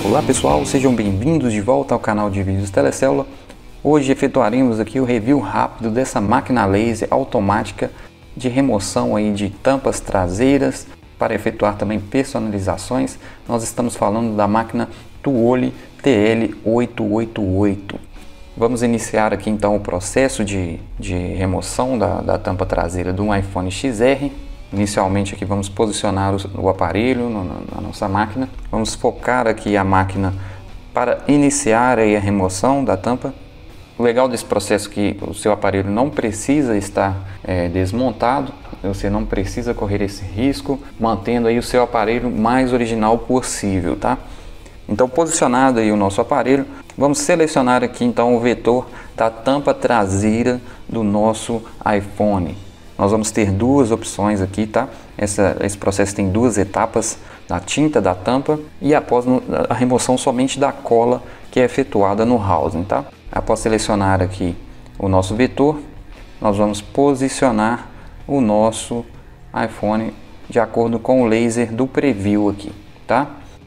Olá pessoal, sejam bem-vindos de volta ao canal de vídeos Telecélula. Hoje efetuaremos aqui o review rápido dessa máquina laser automática de remoção aí de tampas traseiras para efetuar também personalizações. Nós estamos falando da máquina Tuoli TL888. Vamos iniciar aqui então o processo de remoção da tampa traseira do iPhone XR. Inicialmente aqui vamos posicionar o aparelho na nossa máquina. Vamos focar aqui a máquina para iniciar aí a remoção da tampa. O legal desse processo é que o seu aparelho não precisa estar desmontado. Você não precisa correr esse risco, mantendo aí o seu aparelho mais original possível, tá? Então, posicionado aí o nosso aparelho, vamos selecionar aqui então o vetor da tampa traseira do nosso iPhone. Nós vamos ter duas opções aqui, tá? Esse processo tem duas etapas, da tinta da tampa e após a remoção somente da cola que é efetuada no housing, tá? Após selecionar aqui o nosso vetor, nós vamos posicionar o nosso iPhone de acordo com o laser do preview aqui, tá?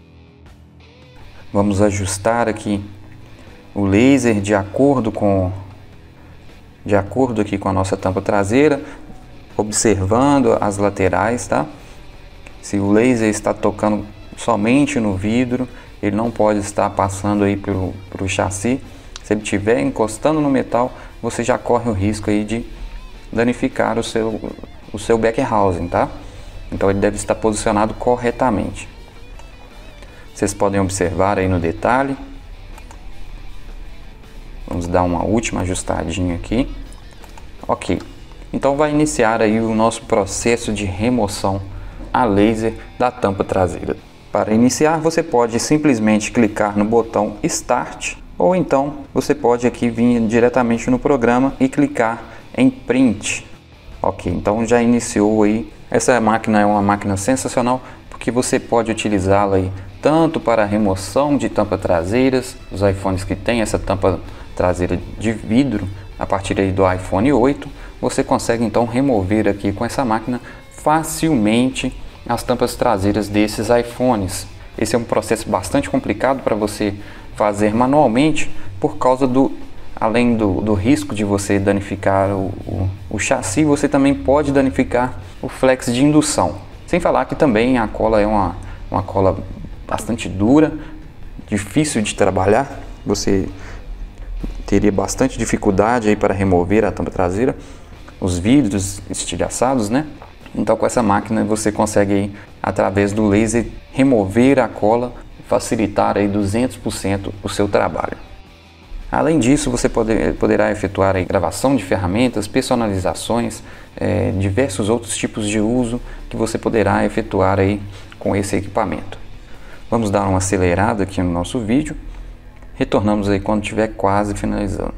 Vamos ajustar aqui o laser de acordo aqui com a nossa tampa traseira, observando as laterais, tá? Se o laser está tocando somente no vidro, ele não pode estar passando aí pelo chassi. Se ele estiver encostando no metal, você já corre o risco aí de danificar o seu back housing, tá? Então ele deve estar posicionado corretamente. Vocês podem observar aí no detalhe. Vamos dar uma última ajustadinha aqui. Ok. Então vai iniciar aí o nosso processo de remoção a laser da tampa traseira. Para iniciar, você pode simplesmente clicar no botão Start, ou então você pode aqui vir diretamente no programa e clicar em Print. Ok, então já iniciou aí. Essa máquina é uma máquina sensacional, porque você pode utilizá-la aí tanto para a remoção de tampas traseiras, os iPhones que têm essa tampa traseira de vidro, a partir aí do iPhone 8, você consegue então remover aqui com essa máquina facilmente as tampas traseiras desses iPhones. Esse é um processo bastante complicado para você fazer manualmente, por causa além do risco de você danificar o chassi, você também pode danificar o flex de indução. Sem falar que também a cola é uma cola bastante dura, difícil de trabalhar. Você teria bastante dificuldade aí para remover a tampa traseira, os vidros estilhaçados, né? Então com essa máquina você consegue aí, através do laser, remover a cola, facilitar aí 200% o seu trabalho. Além disso, você poderá efetuar aí gravação de ferramentas, personalizações, diversos outros tipos de uso que você poderá efetuar aí com esse equipamento. Vamos dar uma acelerada aqui no nosso vídeo. Retornamos aí quando estiver quase finalizando.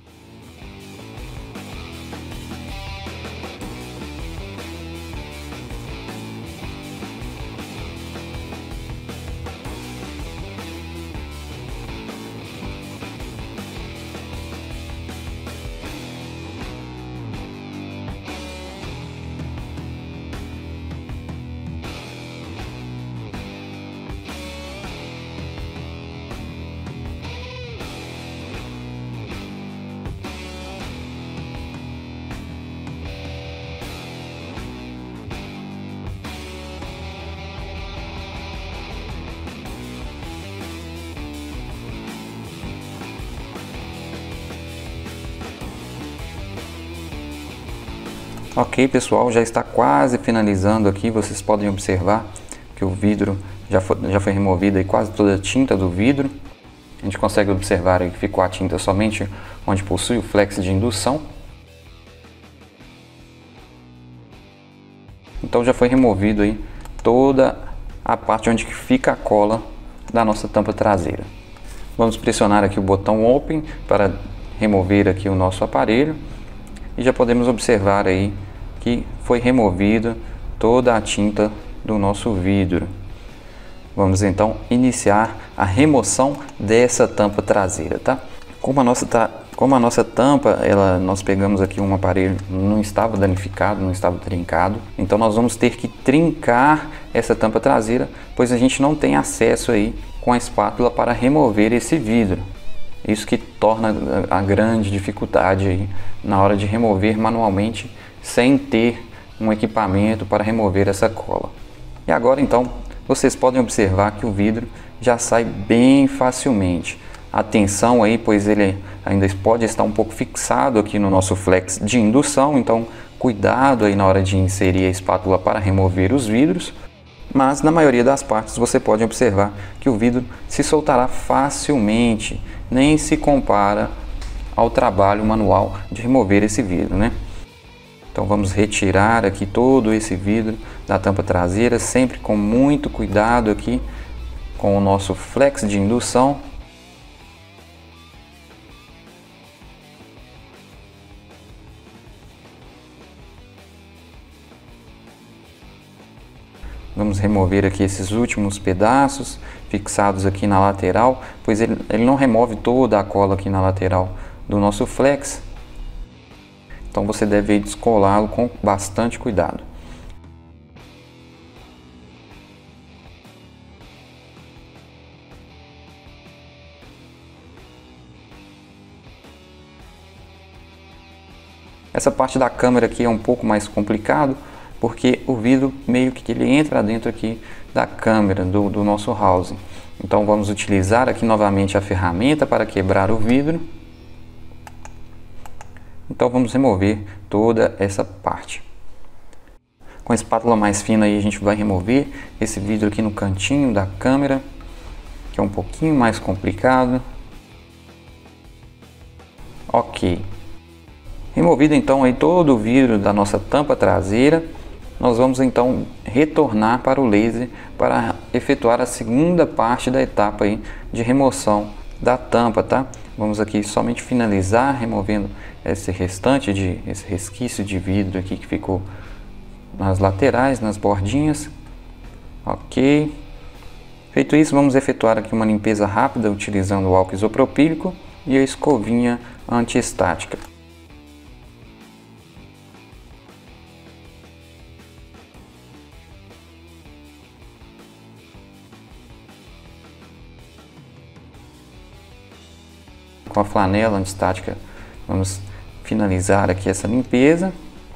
Ok pessoal, já está quase finalizando aqui. Vocês podem observar que o vidro já foi removido aí quase toda a tinta do vidro. A gente consegue observar aí que ficou a tinta somente onde possui o flex de indução. Então já foi removido aí toda a parte onde fica a cola da nossa tampa traseira. Vamos pressionar aqui o botão Open para remover aqui o nosso aparelho. E já podemos observar aí que foi removida toda a tinta do nosso vidro. Vamos então iniciar a remoção dessa tampa traseira, tá? Como a nossa tampa, nós pegamos aqui um aparelho, não estava danificado, não estava trincado, então nós vamos ter que trincar essa tampa traseira, pois a gente não tem acesso aí com a espátula para remover esse vidro. Isso que torna a grande dificuldade aí na hora de remover manualmente sem ter um equipamento para remover essa cola. E agora então vocês podem observar que o vidro já sai bem facilmente. Atenção aí, pois ele ainda pode estar um pouco fixado aqui no nosso flex de indução, então cuidado aí na hora de inserir a espátula para remover os vidros. Mas na maioria das partes você pode observar que o vidro se soltará facilmente, nem se compara ao trabalho manual de remover esse vidro, né? Então vamos retirar aqui todo esse vidro da tampa traseira, sempre com muito cuidado aqui com o nosso flex de indução. Vamos remover aqui esses últimos pedaços fixados aqui na lateral, pois ele não remove toda a cola aqui na lateral do nosso flex. Então você deve descolá-lo com bastante cuidado. Essa parte da câmera aqui é um pouco mais complicado, porque o vidro meio que ele entra dentro aqui da câmera do nosso housing. Então vamos utilizar aqui novamente a ferramenta para quebrar o vidro. Então vamos remover toda essa parte. Com a espátula mais fina aí a gente vai remover esse vidro aqui no cantinho da câmera, que é um pouquinho mais complicado. Ok. Removido então aí todo o vidro da nossa tampa traseira, nós vamos então retornar para o laser para efetuar a segunda parte da etapa aí de remoção da tampa, tá? Vamos aqui somente finalizar removendo esse resquício de vidro aqui que ficou nas laterais, nas bordinhas. Ok. Feito isso, vamos efetuar aqui uma limpeza rápida utilizando o álcool isopropílico e a escovinha antiestática. Com a flanela antiestática, vamos finalizar aqui essa limpeza.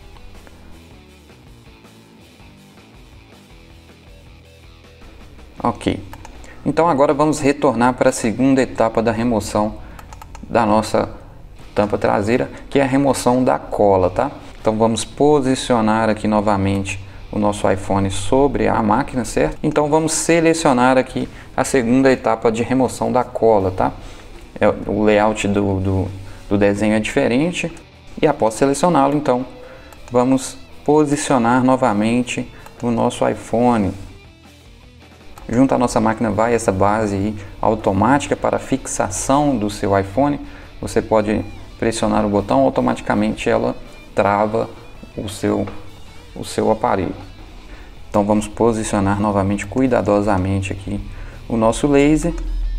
Ok. Então agora vamos retornar para a segunda etapa da remoção da nossa tampa traseira, que é a remoção da cola, tá? Então vamos posicionar aqui novamente o nosso iPhone sobre a máquina, certo? Então vamos selecionar aqui a segunda etapa de remoção da cola, tá? O layout do desenho é diferente, e após selecioná-lo, então vamos posicionar novamente o nosso iPhone. Junto à nossa máquina vai essa base aí automática para fixação do seu iPhone. Você pode pressionar o botão, automaticamente ela trava o seu aparelho. Então vamos posicionar novamente cuidadosamente aqui o nosso laser.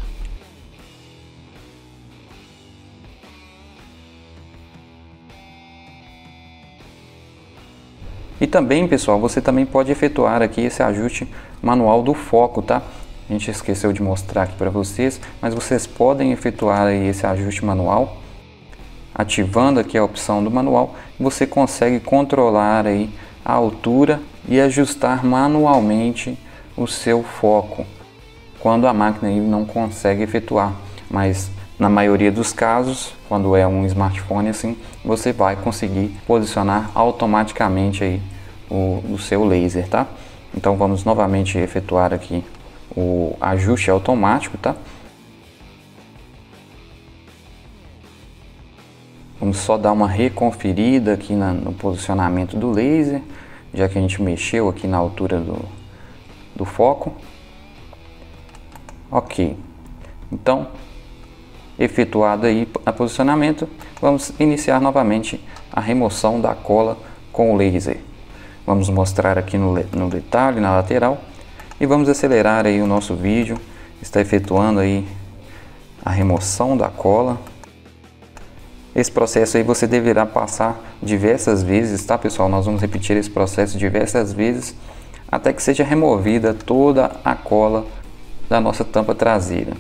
E também, pessoal, você também pode efetuar aqui esse ajuste manual do foco, tá? A gente esqueceu de mostrar aqui para vocês, mas vocês podem efetuar aí esse ajuste manual. Ativando aqui a opção do manual, você consegue controlar aí a altura e ajustar manualmente o seu foco, quando a máquina aí não consegue efetuar. Mas na maioria dos casos, quando é um smartphone assim, você vai conseguir posicionar automaticamente aí o seu laser, tá? Então vamos novamente efetuar aqui o ajuste automático, tá? Vamos só dar uma reconferida aqui no posicionamento do laser, já que a gente mexeu aqui na altura do foco. Ok. Então, efetuado aí o posicionamento, vamos iniciar novamente a remoção da cola com o laser. Vamos mostrar aqui no detalhe, na lateral, e vamos acelerar aí o nosso vídeo. Está efetuando aí a remoção da cola. Esse processo aí você deverá passar diversas vezes, tá, pessoal? Nós vamos repetir esse processo diversas vezes até que seja removida toda a cola da nossa tampa traseira.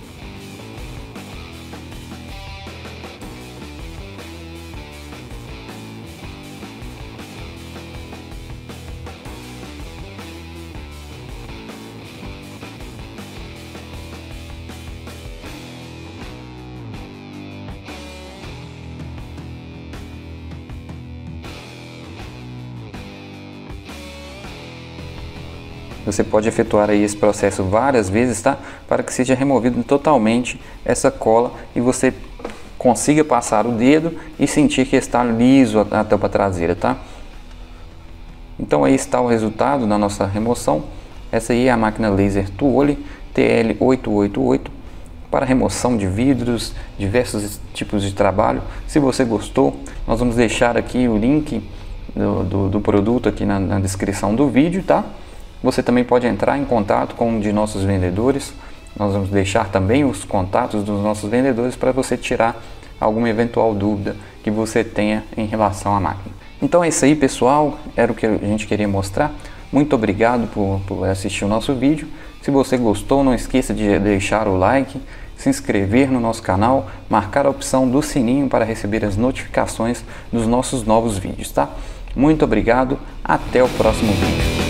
Você pode efetuar aí esse processo várias vezes, tá? Para que seja removido totalmente essa cola e você consiga passar o dedo e sentir que está liso a tampa traseira, tá? Então aí está o resultado da nossa remoção. Essa aí é a máquina laser Tuoli TL888 para remoção de vidros, diversos tipos de trabalho. Se você gostou, nós vamos deixar aqui o link do produto aqui na descrição do vídeo, tá? Você também pode entrar em contato com um de nossos vendedores. Nós vamos deixar também os contatos dos nossos vendedores para você tirar alguma eventual dúvida que você tenha em relação à máquina. Então é isso aí, pessoal, era o que a gente queria mostrar. Muito obrigado por assistir o nosso vídeo. Se você gostou, não esqueça de deixar o like, se inscrever no nosso canal, marcar a opção do sininho para receber as notificações dos nossos novos vídeos, tá? Muito obrigado, até o próximo vídeo.